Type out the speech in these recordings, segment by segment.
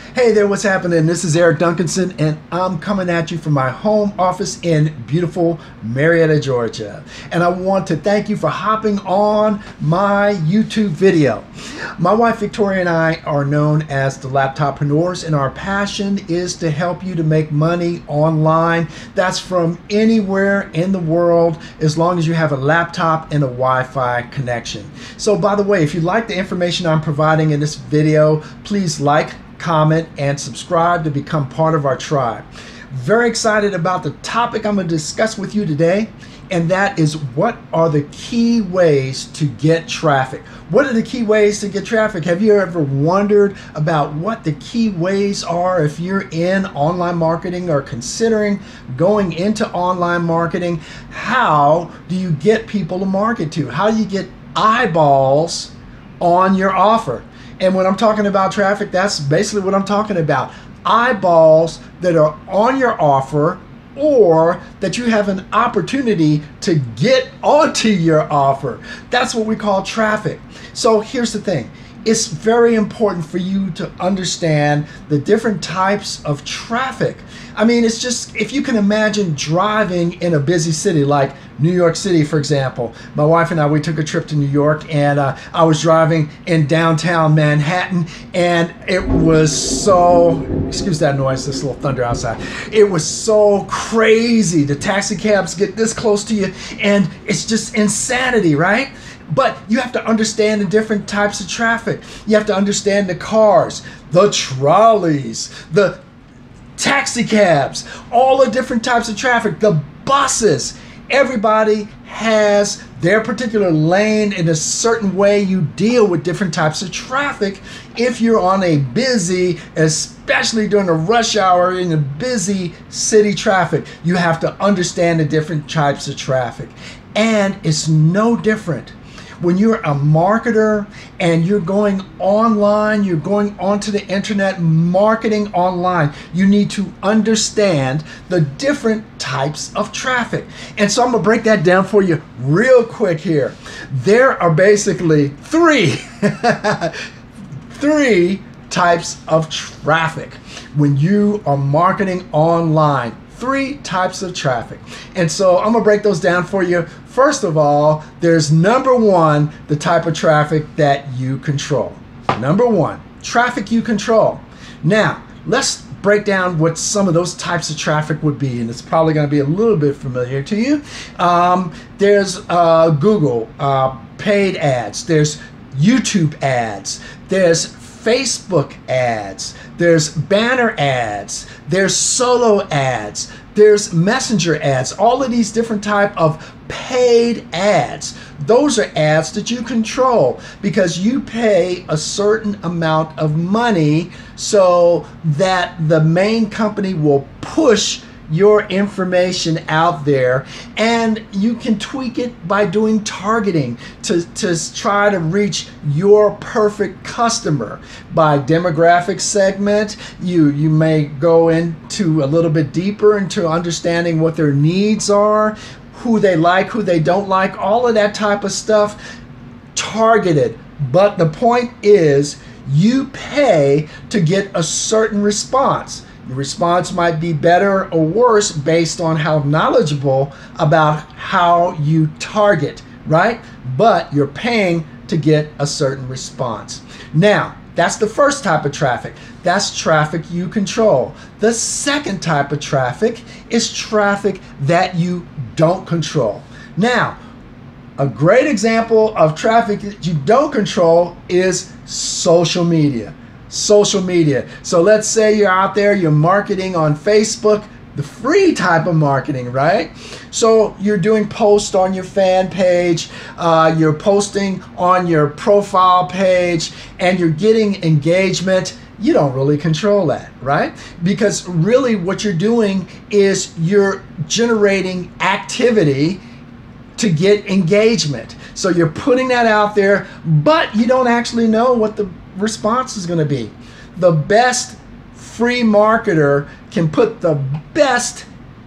Hey there, what's happening? This is Eric Duncanson, and I'm coming at you from my home office in beautiful Marietta, Georgia. And I want to thank you for hopping on my YouTube video. My wife Victoria and I are known as the LAPTOP-PRENEURS, and our passion is to help you to make money online. That's from anywhere in the world, as long as you have a laptop and a Wi-Fi connection. So by the way, if you like the information I'm providing in this video, please like, comment, and subscribe to become part of our tribe. Very excited about the topic I'm going to discuss with you today, and that is what are the key ways to get traffic. What are the key ways to get traffic? Have you ever wondered about what the key ways are if you're in online marketing or considering going into online marketing? How do you get people to market to? How do you get eyeballs on your offer? And when I'm talking about traffic, that's basically what I'm talking about. Eyeballs that are on your offer, or that you have an opportunity to get onto your offer. That's what we call traffic. So here's the thing. It's very important for you to understand the different types of traffic. I mean, it's just, if you can imagine driving in a busy city like New York City, for example. My wife and I, we took a trip to New York, and I was driving in downtown Manhattan, and it was so, excuse that noise, this little thunder outside. It was so crazy. The taxi cabs get this close to you, and it's just insanity, right? But you have to understand the different types of traffic. You have to understand the cars, the trolleys, the taxi cabs, all the different types of traffic, the buses. Everybody has their particular lane. In a certain way you deal with different types of traffic. If you're on a busy, especially during the rush hour in a busy city traffic, you have to understand the different types of traffic. And it's no different when you're a marketer and you're going online, you're going onto the internet, marketing online. You need to understand the different types of traffic. And so I'm gonna break that down for you real quick here. There are basically three types of traffic when you are marketing online. 3 types of traffic. And so I'm gonna break those down for you. First of all, there's number 1, the type of traffic that you control. Number 1, traffic you control. Now, let's break down what some of those types of traffic would be, and it's probably gonna be a little bit familiar to you. There's Google paid ads, there's YouTube ads, there's Facebook ads, there's banner ads, there's solo ads, there's messenger ads, all of these different type of paid ads. Those are ads that you control because you pay a certain amount of money so that the main company will push your information out there, and you can tweak it by doing targeting to try to reach your perfect customer by demographic segment. You may go into a little bit deeper into understanding what their needs are, who they like, who they don't like, all of that type of stuff, targeted. But the point is, you pay to get a certain response. Your response might be better or worse based on how knowledgeable about how you target, right? But you're paying to get a certain response. Now, that's the first type of traffic. That's traffic you control. The second type of traffic is traffic that you don't control. Now, a great example of traffic that you don't control is social media. Social media. So let's say you're out there, you're marketing on Facebook, the free type of marketing, right? So you're doing posts on your fan page, you're posting on your profile page, and you're getting engagement. You don't really control that, right? Because really what you're doing is you're generating activity to get engagement. So you're putting that out there, but you don't actually know what the response is going to be. The best free marketer can put the best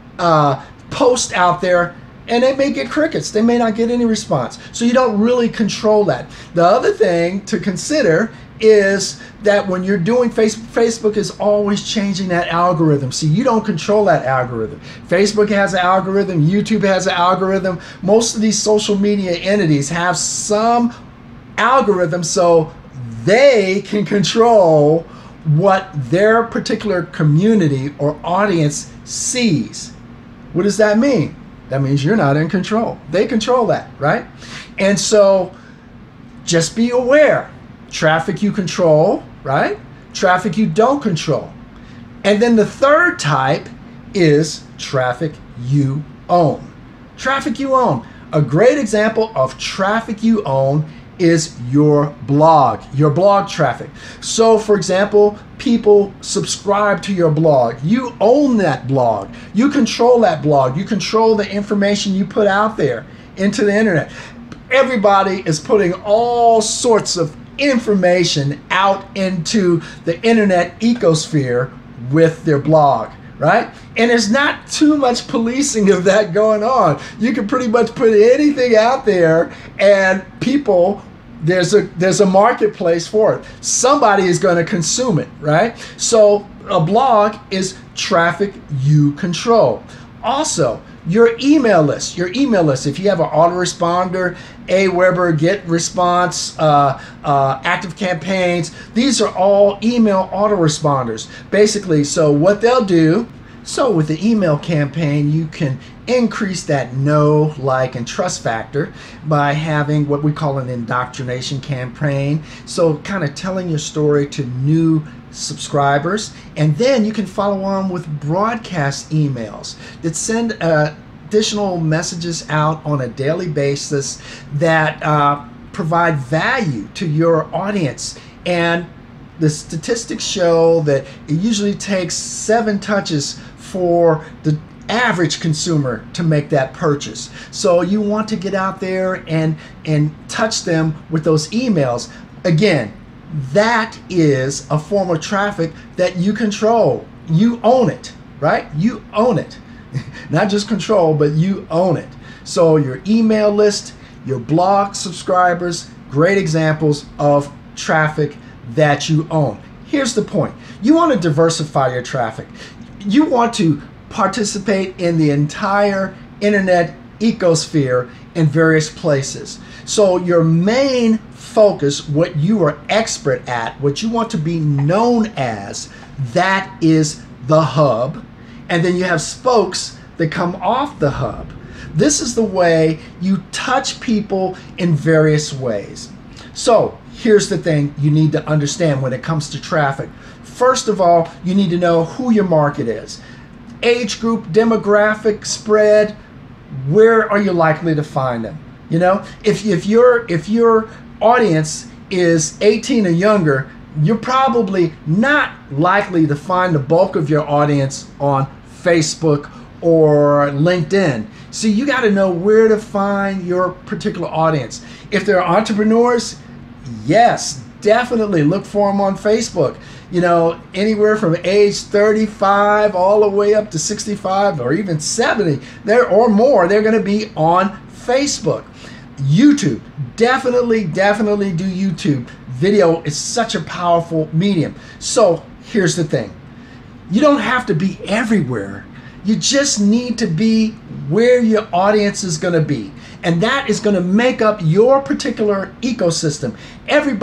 post out there, and they may get crickets. They may not get any response. So you don't really control that. The other thing to consider is that when you're doing Facebook is always changing that algorithm. See, you don't control that algorithm. Facebook has an algorithm, YouTube has an algorithm. Most of these social media entities have some algorithm so they can control what their particular community or audience sees. What does that mean? That means you're not in control. They control that, right? And so just be aware. Traffic you control, right? Traffic you don't control. And then the third type is traffic you own. Traffic you own. A great example of traffic you own is your blog traffic. So for example, people subscribe to your blog. You own that blog. You control that blog. You control the information you put out there into the internet. Everybody is putting all sorts of information out into the internet ecosphere with their blog, right? And there's not too much policing of that going on. You can pretty much put anything out there and people, there's a marketplace for it. Somebody is going to consume it, right? So a blog is traffic you control. Also, your email list. If you have an autoresponder, Aweber, GetResponse, Active Campaigns, these are all email autoresponders. Basically, so what they'll do, so with the email campaign, you can increase that know, like, and trust factor by having what we call an indoctrination campaign. So kind of telling your story to new subscribers, and then you can follow on with broadcast emails that send additional messages out on a daily basis that provide value to your audience. And the statistics show that it usually takes 7 touches for the average consumer to make that purchase. So you want to get out there and touch them with those emails. Again, that is a form of traffic that you control. You own it, right? You own it. Not just control, but you own it. So your email list, your blog subscribers, great examples of traffic that you own. Here's the point. You want to diversify your traffic. You want to participate in the entire internet ecosphere in various places. So your main focus, what you are expert at, what you want to be known as, that is the hub. And then you have spokes that come off the hub. This is the way you touch people in various ways. So here's the thing you need to understand when it comes to traffic. First of all, you need to know who your market is. Age group, demographic, spread, where are you likely to find them? You know, if your audience is 18 or younger, you're probably not likely to find the bulk of your audience on Facebook or LinkedIn. So you got to know where to find your particular audience. If they're entrepreneurs, yes, definitely look for them on Facebook. You know, anywhere from age 35 all the way up to 65 or even 70 there or more, they're going to be on Facebook. YouTube, definitely do YouTube. Video is such a powerful medium. So here's the thing. You don't have to be everywhere. You just need to be where your audience is going to be. And that is going to make up your particular ecosystem. Every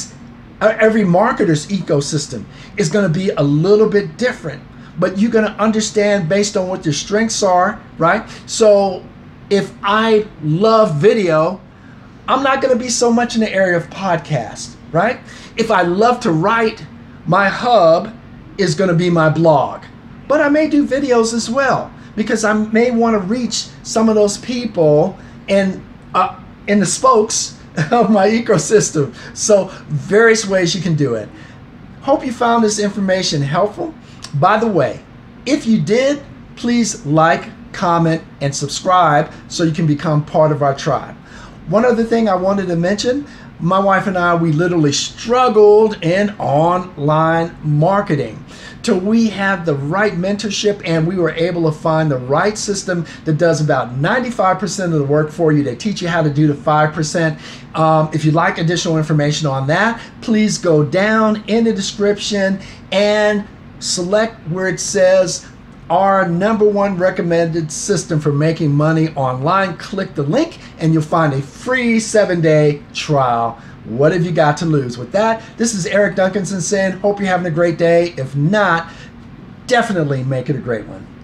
marketer's ecosystem is going to be a little bit different, but you're going to understand based on what your strengths are, right? So if I love video, I'm not going to be so much in the area of podcast, right? If I love to write, my hub is going to be my blog. But I may do videos as well because I may want to reach some of those people in the spokes of my ecosystem. So various ways you can do it. Hope you found this information helpful. By the way, if you did, please like, comment, and subscribe so you can become part of our tribe. One other thing I wanted to mention, my wife and I, we literally struggled in online marketing. till we have the right mentorship and we were able to find the right system that does about 95% of the work for you. They teach you how to do the 5%. If you'd like additional information on that, please go down in the description and select where it says our #1 recommended system for making money online. Click the link and you'll find a free 7-day trial. What have you got to lose? With that, this is Eric Duncanson saying, hope you're having a great day. If not, definitely make it a great one.